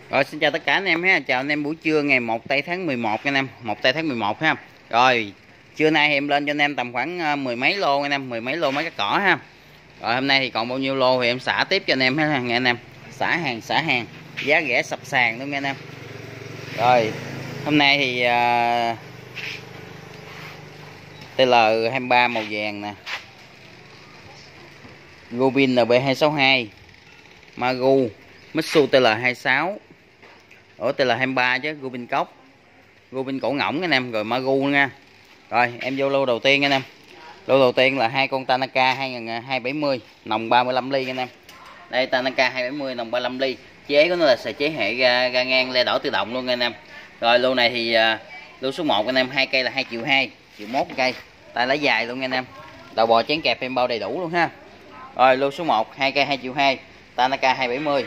Rồi xin chào tất cả anh em ha, chào anh em buổi trưa ngày 1 tây tháng 11 anh em, 1 tây tháng 11 ha. Rồi, trưa nay thì em lên cho anh em tầm khoảng mười mấy lô anh em, mười mấy lô mấy cái cỏ ha. Rồi hôm nay thì còn bao nhiêu lô thì em xả tiếp cho anh em ha nghe anh em. Xả hàng, giá rẻ sập sàn luôn nha anh em. Rồi, hôm nay thì TL23 màu vàng nè. Rubin NB262, Magu, Mitsu TL26. Ở TL23 chứ, Rubin cốc, Rubin cổ ngỗng anh em, rồi Magu nha. Rồi em vô lô đầu tiên anh em. Lô đầu tiên là hai con Tanaka 270 nòng 35 ly anh em. Đây Tanaka 270 nòng 35 ly. Chế của nó là sợi chế hệ ga ngang le đỏ tự động luôn anh em. Rồi lô này thì lô số 1 anh em, hai cây là 2,2 triệu, 1 cây. Tay lá dài luôn anh em. Đầu bò chén kẹp em bao đầy đủ luôn ha. Rồi lô số 1 hai cây 2,2 triệu, Tanaka 270.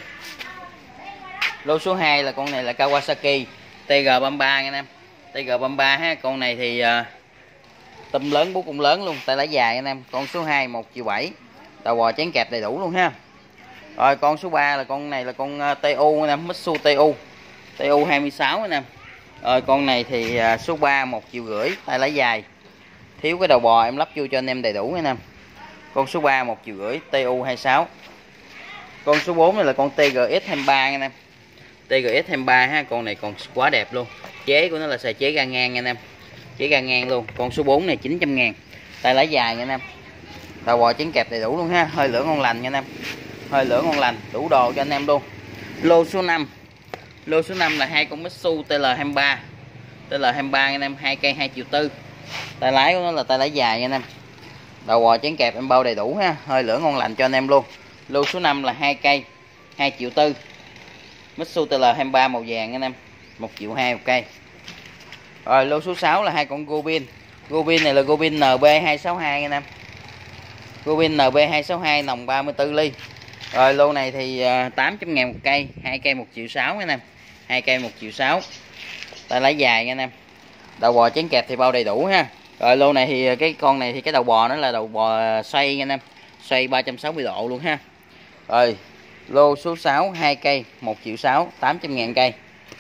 Lô số 2 là con này là Kawasaki TG33 anh em. TG33 ha, con này thì tâm lớn bú cũng lớn luôn, tay lá dài anh em. Con số 2 1,7 triệu, đầu bò chén kẹp đầy đủ luôn ha. Rồi con số 3 là con này là con TU anh em, Mitsu TU 26 anh em. Rồi con này thì số 3 1,5 triệu, tay lá dài. Thiếu cái đầu bò em lắp vô cho anh em đầy đủ anh em. Con số 3 1,5 triệu, TU 26. Con số 4 này là con TGX23 anh em. TGX23 ha, con này còn quá đẹp luôn. Chế của nó là sợi chế ga ngang anh em. Chế ga ngang luôn. Con số 4 này 900.000. Tay lá dài nha anh em. Đầu bò chén kẹp đầy đủ luôn ha, hơi lửa ngon lành nha anh em. Hơi lửa ngon lành, đủ đồ cho anh em luôn. Lô số 5. Lô số 5 là hai con Mitsu TL23. TL23 anh em, hai cây 2,4 triệu. Tay lái của nó là tay lái dài nha anh em. Đầu bò chén kẹp em bao đầy đủ ha, hơi lửa ngon lành cho anh em luôn. Lô số 5 là hai cây 2,4 triệu. Mitsu TL23 màu vàng anh em, 1,2 triệu một cây. Rồi lô số 6 là hai con Rubin. Rubin này là Rubin NB262 anh em. Rubin NB262 nòng 34 ly. Rồi lô này thì 800.000 một cây, hai cây 1,6 triệu anh em. Hai cây 1,6 triệu. Tay lái dài anh em. Đầu bò chén kẹp thì bao đầy đủ ha. Rồi lô này thì cái con này thì cái đầu bò nó là đầu bò xoay anh em. Xoay 360 độ luôn ha. Rồi lô số 6 hai cây 1,6 triệu, 800.000 cây.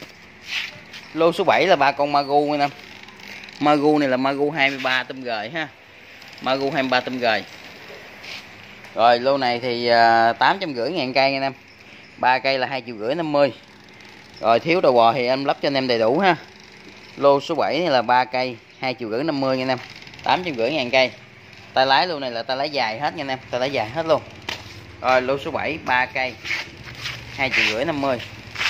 Lô số 7 là ba con Magu anh em. Magu này là Magu 23 tôm gời ha. Magu 23 tôm gời. Rồi lô này thì 850.000 cây anh em. Ba cây là 2,5 triệu 50. Rồi thiếu đầu bò thì em lắp cho anh em đầy đủ ha. Lô số 7 này là ba cây 2,5 triệu 50 anh em. 850.000 cây. Tay lái lô này là tay lái dài hết nha anh em, tay lái dài hết luôn. Rồi lô số 7 ba cây 2,5 triệu 50.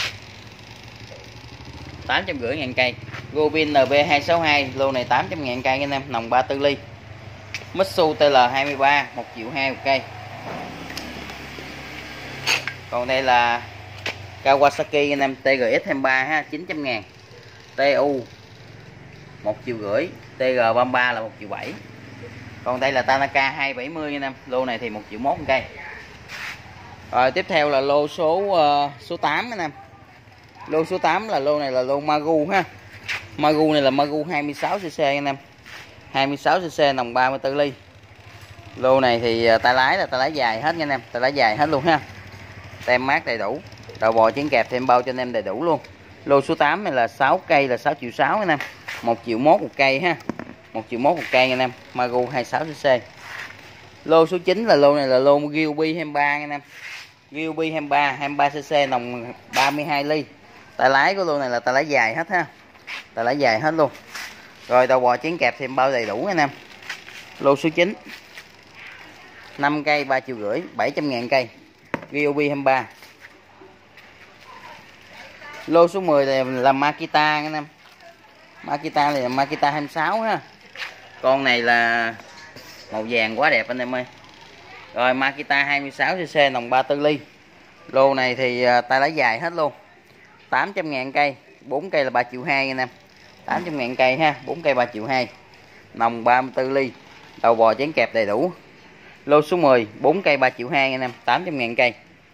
850.000 cây. Rubin NB262 lô này 800.000 cây anh em, nòng 34 ly. Mitsu TL23 1,2 triệu một cây. Còn đây là Kawasaki anh em, TGX23 ha, 900.000. TU 1,5 triệu, TG33 là 1,7 triệu. Còn đây là Tanaka 270 anh em, lô này thì 1,1 triệu một cây. Rồi tiếp theo là lô số 8 anh em. Lô số 8 là lô này là lô Magu ha. Magu này là Magu 26cc anh em. 26cc nòng 34 ly. Lô này thì tay lái là tay lái dài hết nha anh em, tay lái dài hết luôn ha. Tem mát đầy đủ. Đầu bò chén kẹp thêm bao cho anh em đầy đủ luôn. Lô số 8 này là 6 cây là 6,6 triệu anh em. 1,1 triệu một cây ha. 1,1 triệu một cây anh em. Magu 26cc. Lô số 9 là lô này là lô Ryobi 23 anh em. Ryobi 23 23cc nòng 32 ly. Tay lái của lô này là tay lái dài hết ha. Tay lái dài hết luôn. Rồi đầu bò chén kẹp thêm bao đầy đủ anh em. Lô số 9 5 cây 3,5 triệu, 700.000 cây. Ryobi 23. Lô số 10 này là Makita anh em. Makita này là Makita 26 ha. Con này là màu vàng quá đẹp anh em ơi. Rồi Makita 26cc nòng 34 ly. Lô này thì tay lái dài hết luôn. 800.000 cây, 4 cây là 3,2 triệu anh em. 800.000 cây ha, 4 cây 3,2 triệu. Nòng 34 ly. Đầu bò chén kẹp đầy đủ. Lô số 10 4 cây 3,2 triệu anh em, 800.000 cây.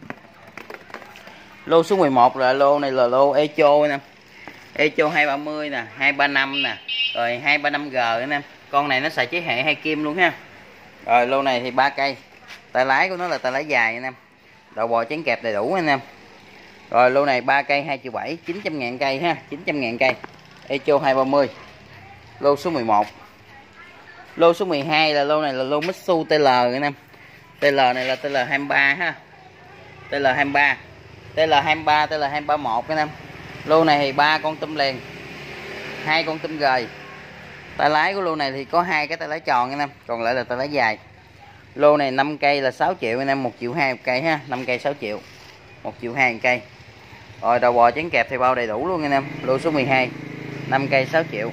Lô số 11 là lô này là lô Echo anh em. Echo 230 nè, 235 nè, rồi 235G anh em. Con này nó xài chế hệ 2 kim luôn ha. Rồi lô này thì 3 cây. Tay lái của nó là tay lái dài anh em. Đầu bò chén kẹp đầy đủ anh em. Rồi lô này 3 cây 2 triệu 7, 900.000 cây ha, 900.000 cây. Echo 230. Lô số 11. Lô số 12 là lô này là lô Mitsu TL anh em. TL này là TL23 ha. TL23. TL23, TL231 anh em. Lô này thì 3 con tôm liền, 2 con tôm gời. Tay lái của lô này thì có 2 cái tay lái tròn anh em, còn lại là tay lái dài. Lô này 5 cây là 6 triệu anh em, 1 triệu 2 một cây ha, 5 cây 6 triệu. 1 triệu 2 một cây. Rồi đầu bò chén kẹp thì bao đầy đủ luôn anh em. Lô số 12, 5 cây 6 triệu.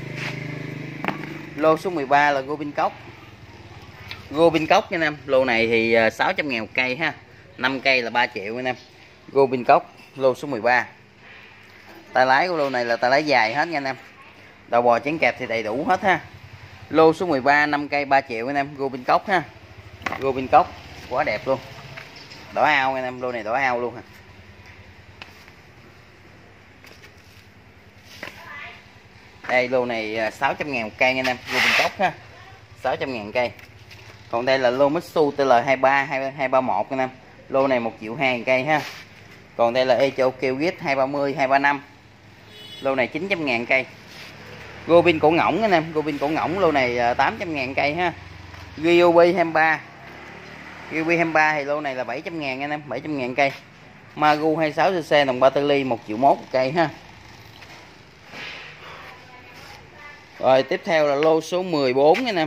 Lô số 13 là Robin Cốc. Robin Cốc anh em, lô này thì 600.000 một cây ha. 5 cây là 3 triệu anh em. Robin Cốc, lô số 13. Tay lái của lô này là tay lái dài hết nha anh em. Đầu bò chén kẹp thì đầy đủ hết ha. Lô số 13, 5 cây 3 triệu anh em. Robin Cốc ha. Robin Cốc quá đẹp luôn. Đỏ ao anh em, lô này đỏ ao luôn ha. Đây lô này 600.000 một cây anh em. Robin Cốc ha, 600.000 cây. Còn đây là lô Mitsu TL23 231 anh em. Lô này 1 triệu 2 cây ha. Còn đây là Echo Kyoget 230 235. Lô này 900.000 cây. Robin cổ ngỗng anh em, Robin cổ ngỗng lô này 800.000 cây ha. Ryobi 23. Ryobi 23 thì lô này là 700.000 anh em, 700.000 cây. Magu 26cc đồng 3 ly 1 triệu 1 một cây ha. Rồi tiếp theo là lô số 14 anh em.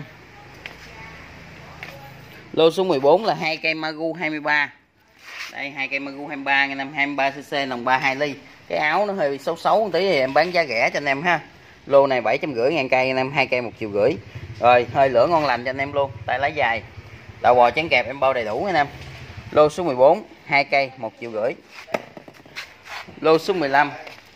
Lô số 14 là 2 cây Magu 23. Đây 2 cây Magu 23 anh em, 23cc đồng 32 ly. Cái áo nó hơi xấu xấu một tí thì em bán giá rẻ cho anh em ha. Lô này 750.000 cây anh em, 2 cây 1 triệu rưỡi. Rồi hơi lửa ngon lành cho anh em luôn, tay lái dài. Đầu bò chén kẹp em bao đầy đủ anh em. Lô số 14, 2 cây 1 triệu rưỡi. Lô số 15.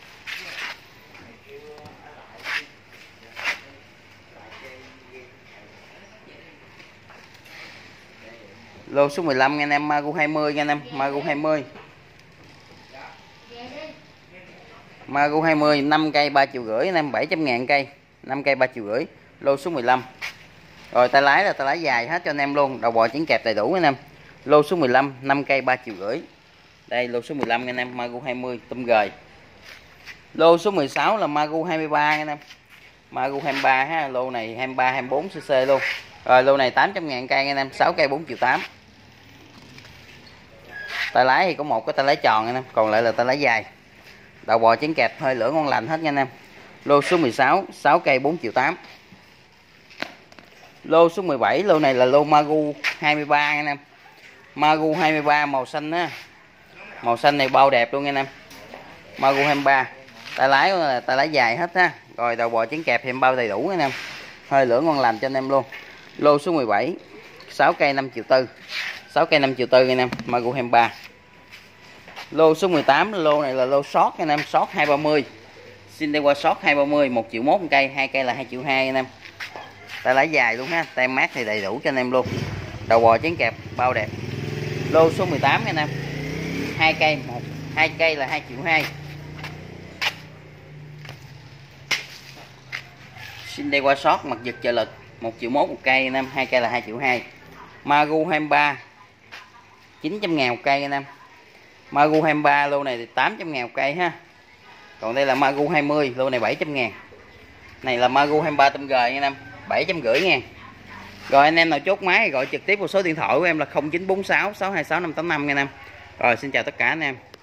Lô số 15 anh em, Magu 20 anh em, Magu 20. Magu 20 5 cây 3 triệu rưỡi anh em, 700.000 cây, 5 cây 3 triệu rưỡi. Lô số 15. Rồi tay lái là tay lái dài hết cho anh em luôn, đầu bò chén kẹp đầy đủ anh em. Lô số 15 5 cây 3 triệu rưỡi. Đây lô số 15 anh em, Magu 20 tôm gời. Lô số 16 là Magu 23 anh em. Magu 23 ha, lô này 23 24cc luôn. Rồi lô này 800.000 cây anh em, 6 cây 4 triệu 8. Tay lái thì có một cái tay lái tròn anh em, còn lại là tay lái dài. Đầu bò chén kẹp hơi lửa ngon lành hết nha anh em. Lô số 16, 6 cây 4 triệu 8. Lô số 17, lô này là lô Magu 23 anh em. Magu 23 màu xanh á. Màu xanh này bao đẹp luôn anh em. Magu 23. Tay lái là tay lái dài hết ha. Rồi đầu bò chén kẹp thì em bao đầy đủ anh em. Hơi lửa ngon lành cho anh em luôn. Lô số 17, 6 cây 5 triệu 4. 6 cây 5 triệu 4 anh em, Magu 23. Lô số 18, lô này là lô short anh em, short 230. Xin đây qua short 230, 1 triệu 1 một cây, 2 cây là 2 triệu 2 anh em. Tay lái dài luôn ha, tem mát thì đầy đủ cho anh em luôn. Đầu bò chén kẹp bao đẹp. Lô số 18 anh em. 2 cây, 2 cây là 2 triệu 2. Xin đây qua short mặt giật trợ lực, 1 triệu 1 một cây anh em, 2 cây là 2 triệu 2. Magu 23 900.000 một cây anh em. Magu 23 lô này thì 800.000 một cây ha. Còn đây là Magu 20, lô này 700.000. Này là Magu 23 tôm gời anh em, 750.000. Rồi anh em nào chốt máy gọi trực tiếp vào số điện thoại của em là 0946 626 585 anh em. Rồi xin chào tất cả anh em.